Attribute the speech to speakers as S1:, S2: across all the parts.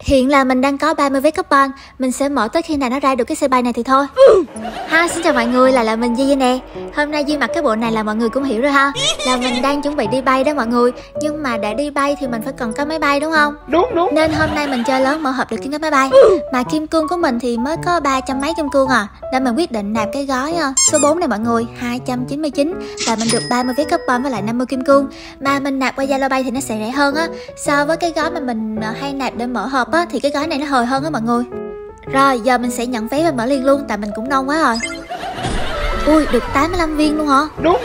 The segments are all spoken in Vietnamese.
S1: Hiện là mình đang có 30 vé coupon. Mình sẽ mở tới khi nào nó ra được cái xe bay này thì thôi. Ha, xin chào mọi người, là mình Di nè. Hôm nay Di mặc cái bộ này là mọi người cũng hiểu rồi ha. Là mình đang chuẩn bị đi bay đó mọi người. Nhưng mà để đi bay thì mình phải cần có máy bay đúng không?
S2: Đúng.
S1: Nên hôm nay mình chơi lớn mở hộp được kiến cái máy bay. Mà kim cương của mình thì mới có 300 mấy kim cương à. Nên mình quyết định nạp cái gói số 4 này mọi người, 299. Và mình được 30 vé coupon với lại 50 kim cương. Mà mình nạp qua Zalo Bay thì nó sẽ rẻ hơn á. So với cái gói mà mình hay nạp để mở hộp á, thì cái gói này nó hời hơn á mọi người. Rồi giờ mình sẽ nhận vé và mở liền luôn, tại mình cũng nôn quá rồi. Ui, được 85 viên luôn hả?
S2: Đúng.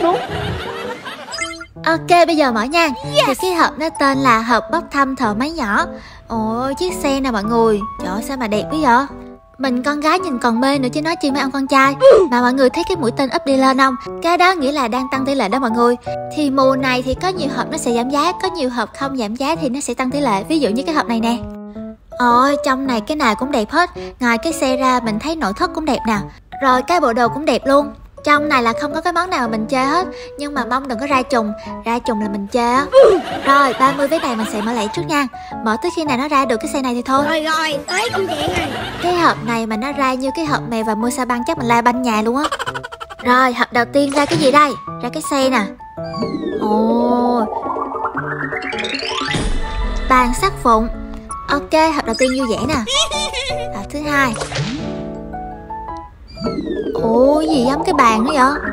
S1: Ok, bây giờ mở nha. Thì cái hộp nó tên là hộp bốc thăm thợ máy nhỏ. Ôi, chiếc xe nè mọi người. Trời ơi, sao mà đẹp quá vậy? Mình con gái nhìn còn mê nữa chứ nói chi mấy ông con trai. Mà mọi người thấy cái mũi tên up đi lên không? Cái đó nghĩa là đang tăng tỷ lệ đó mọi người. Thì mùa này thì có nhiều hộp nó sẽ giảm giá, có nhiều hộp không giảm giá thì nó sẽ tăng tỷ lệ. Ví dụ như cái hộp này nè. Ôi, trong này cái nào cũng đẹp hết. Ngoài cái xe ra mình thấy nội thất cũng đẹp nè. Rồi cái bộ đồ cũng đẹp luôn. Trong này là không có cái món nào mà mình chê hết. Nhưng mà mong đừng có ra trùng. Ra trùng là mình chê á. Rồi 30 vé này mình sẽ mở lẻ trước nha. Mở tới khi nào nó ra được cái xe này thì thôi.
S3: Rồi tới công chuyện này.
S1: Cái hộp này mà nó ra như cái hộp mèo và mua sa băng chắc mình la banh nhà luôn á. Rồi hộp đầu tiên ra cái gì đây? Ra cái xe nè. Ồ, bàn sắt vụn. Ok, hộp đầu tiên vui vẻ nè. Hộp thứ hai. Ủa, gì giống cái bàn nữa vậy?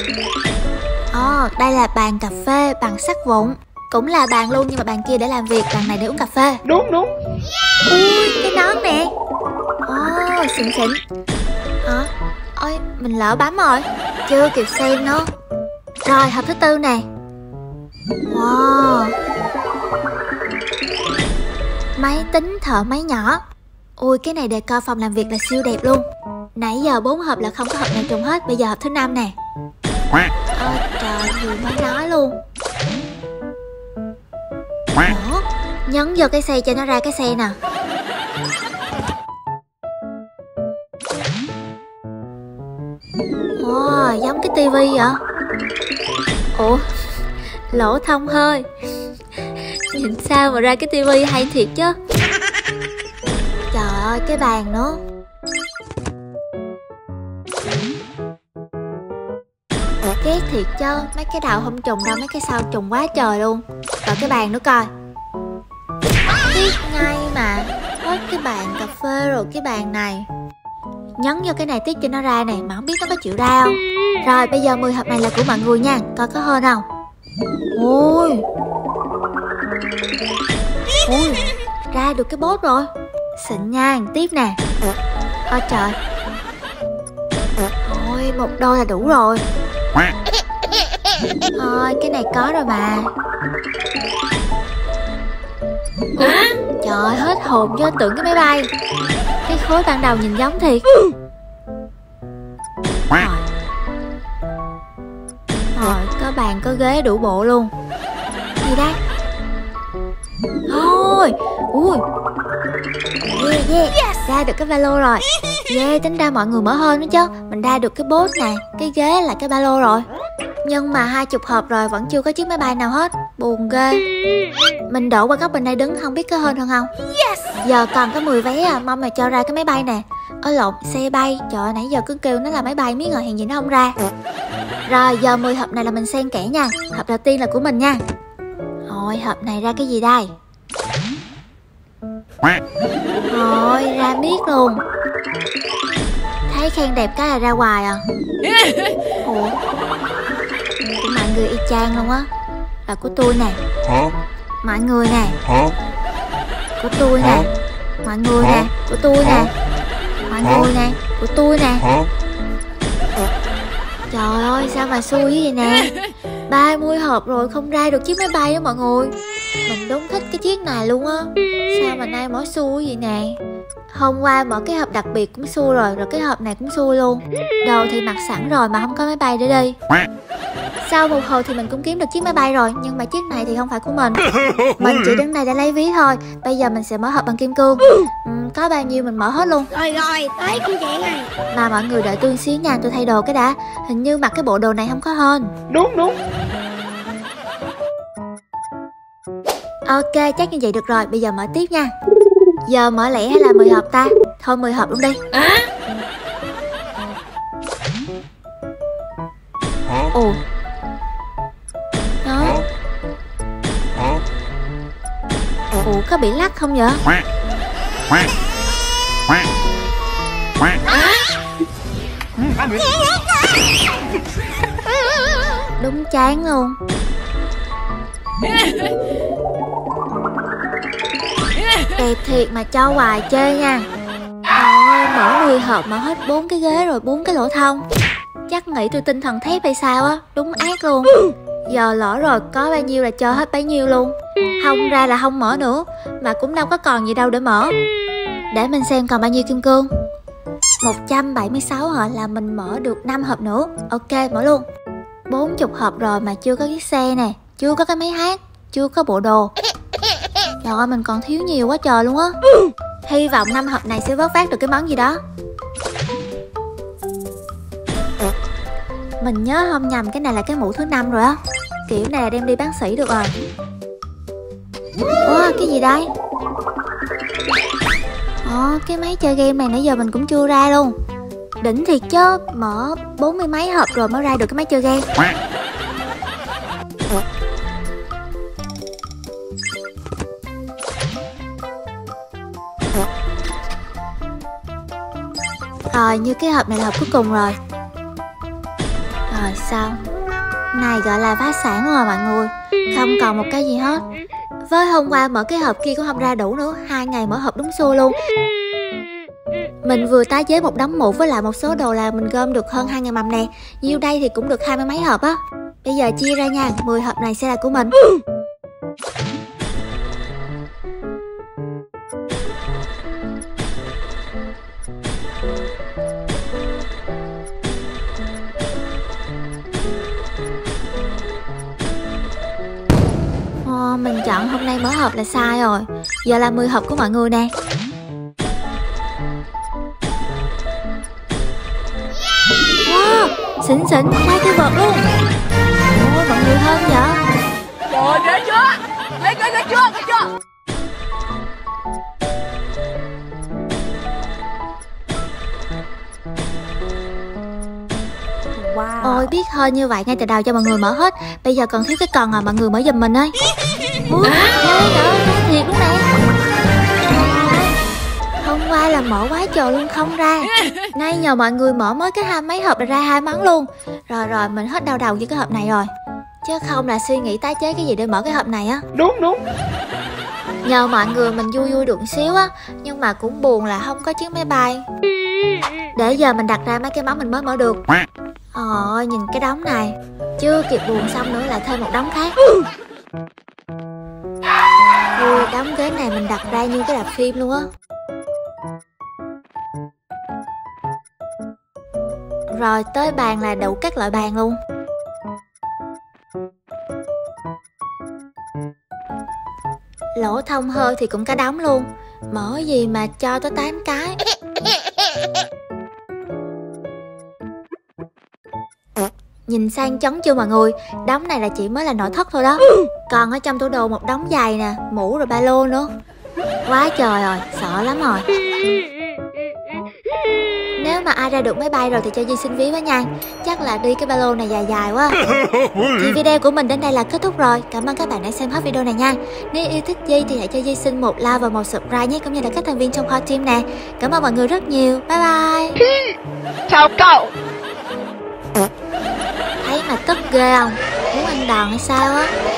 S1: Đây là bàn cà phê bằng sắt vụn. Cũng là bàn luôn nhưng mà bàn kia để làm việc, bàn này để uống cà phê.
S2: Đúng.
S1: Ui, cái nón nè. Xịn. Ôi, mình lỡ bấm rồi. Chưa kịp xem nữa. Rồi, hộp thứ tư nè. Wow, máy tính thợ máy nhỏ. Ui, cái này decor phòng làm việc là siêu đẹp luôn. Nãy giờ 4 hộp là không có hộp nào trùng hết. Bây giờ hộp thứ 5 nè. Ôi trời, gì mới nói luôn. Mở. Nhấn vô cái xe cho nó ra cái xe nè. Wow, giống cái tivi vậy. Ủa, lỗ thông hơi. Nhìn sao mà ra cái tivi hay thiệt chứ. Trời ơi, cái bàn nữa. Ghét thiệt chứ. Mấy cái đầu không trùng đâu, mấy cái sau trùng quá trời luôn. Rồi cái bàn nữa coi. Tiếc ngay mà. Hết cái bàn cà phê rồi cái bàn này. Nhấn vô cái này tiếc cho nó ra này. Mà không biết nó có chịu ra không. Rồi bây giờ 10 hộp này là của mọi người nha. Coi có hơn không. Ui, ra được cái bốt rồi. Xịn nha. Tiếp nè. Ôi trời. Ôi, một đôi là đủ rồi. Thôi cái này có rồi mà. Trời ơi, hết hồn cho tưởng cái máy bay. Cái khối ban đầu nhìn giống thiệt. Rồi có bàn có ghế đủ bộ luôn. Gì đây? Ôi, yeah. Ra được cái ba lô rồi. Yeah, tính ra mọi người mở hơn nữa chứ. Mình ra được cái bốt nè, cái ghế là cái ba lô rồi. Nhưng mà 20 hộp rồi vẫn chưa có chiếc máy bay nào hết. Buồn ghê. Mình đổ qua góc bên đây đứng không biết có hơn không. Giờ còn có 10 vé à. Mong mà cho ra cái máy bay nè. Lộn, xe bay. Trời ơi, nãy giờ cứ kêu nó là máy bay miết rồi, hèn gì nó không ra. Rồi giờ 10 hộp này là mình xen kẽ nha. Hộp đầu tiên là của mình nha. Rồi hộp này ra cái gì đây? Rồi ra miết luôn. Thấy khen đẹp cái là ra hoài à. Ủa, của mọi người y chang luôn á. Là của tôi nè. Mọi người nè. Của tôi nè. Mọi người nè. Của tôi nè. Mọi người nè. Của tôi nè. Trời ơi, sao mà xui vậy nè. 30 hộp rồi không ra được chiếc máy bay đó mọi người. Mình đúng thích cái chiếc này luôn á. Sao mà nay mở xui vậy nè. Hôm qua mở cái hộp đặc biệt cũng xui rồi. Rồi cái hộp này cũng xui luôn. Đồ thì mặc sẵn rồi mà không có máy bay để đi. Sau một hồi thì mình cũng kiếm được chiếc máy bay rồi. Nhưng mà chiếc này thì không phải của mình. Mình chỉ đứng đây để lấy ví thôi. Bây giờ mình sẽ mở hộp bằng kim cương. Có bao nhiêu mình mở hết luôn.
S3: Rồi tới công chuyện này.
S1: Mà mọi người đợi tôi xíu nha, tôi thay đồ cái đã. Hình như mặc cái bộ đồ này không có hên.
S2: Đúng.
S1: Ok, chắc như vậy được rồi. Bây giờ mở tiếp nha. Giờ mở lẻ hay là 10 hộp ta? Thôi 10 hộp luôn đi. Ồ. Đó. Ủa có bị lắc không vậy? Đúng chán luôn. Đẹp thiệt mà cho hoài chơi nha. Ôi, mở 10 hộp mà hết 4 cái ghế rồi 4 cái lỗ thông. Chắc nghĩ tôi tinh thần thép hay sao á. Đúng ác luôn. Giờ lỡ rồi, có bao nhiêu là cho hết bấy nhiêu luôn. Không ra là không mở nữa. Mà cũng đâu có còn gì đâu để mở. Để mình xem còn bao nhiêu kim cương. 176 hả, là mình mở được 5 hộp nữa. Ok, mở luôn. 40 hộp rồi mà chưa có chiếc xe nè, chưa có cái máy hát, chưa có bộ đồ. Trời ơi, mình còn thiếu nhiều quá trời luôn á. Hy vọng 5 hộp này sẽ vớt vát được cái món gì đó. Mình nhớ không nhầm cái này là cái mũ thứ 5 rồi á. Kiểu này là đem đi bác sĩ được rồi. Ủa, cái gì đây? Cái máy chơi game này nãy giờ mình cũng chưa ra luôn. Đỉnh thiệt chứ, mở 40 mấy hộp rồi mới ra được cái máy chơi game. Rồi, như cái hộp này là hộp cuối cùng rồi. Rồi xong. Này gọi là phá sản rồi mọi người. Không còn một cái gì hết. Với hôm qua mở cái hộp kia cũng không ra đủ nữa. 2 ngày mở hộp đúng xui luôn. Mình vừa tái chế một đống mũ với lại một số đồ là mình gom được hơn 2.000 mầm nè. Nhiêu đây thì cũng được 20 mấy hộp á. Bây giờ chia ra nha, 10 hộp này sẽ là của mình. Mình chọn hôm nay mở hộp là sai rồi. Giờ là 10 hộp của mọi người nè. Wow, xịn xịn, 2 cái vợt luôn. Ôi, mọi người hơn vậy.
S2: Trời, ghê chưa? Ghê chưa?
S1: Wow. Ôi, biết hơn như vậy ngay từ đầu cho mọi người mở hết. Bây giờ còn thiếu cái còn à, mọi người mở giùm mình ơi. Ui, thiệt luôn nè. Hôm qua là mở quá trời luôn không ra. Nay nhờ mọi người mở mới cái 20 mấy hộp là ra 2 món luôn. Rồi mình hết đau đầu với cái hộp này rồi. Chứ không là suy nghĩ tái chế cái gì để mở cái hộp này á.
S2: Đúng.
S1: Nhờ mọi người mình vui được xíu á. Nhưng mà cũng buồn là không có chiếc máy bay. Để giờ mình đặt ra mấy cái món mình mới mở được. Ôi, nhìn cái đống này. Chưa kịp buồn xong nữa là thêm một đống khác. Ui, đống ghế này mình đặt ra như cái rạp phim luôn á. Rồi tới bàn là đủ các loại bàn luôn. Lỗ thông hơi thì cũng cả đống luôn. Mở gì mà cho tới 8 cái. Nhìn sang chóng chưa mọi người. Đống này là chỉ mới là nội thất thôi đó. Còn ở trong tủ đồ một đống giày nè, mũ rồi ba lô nữa. Quá trời rồi, sợ lắm rồi. Nếu mà ai ra được máy bay rồi thì cho Di xin ví với nha. Chắc là đi cái ba lô này dài dài quá. Thì video của mình đến đây là kết thúc rồi. Cảm ơn các bạn đã xem hết video này nha. Nếu yêu thích Di thì hãy cho Di xin một like và một subscribe nhé. Cũng như là các thành viên trong kho team nè. Cảm ơn mọi người rất nhiều. Bye bye.
S2: Chào cậu.
S1: Thấy mà tức ghê không? Muốn ăn đòn hay sao á?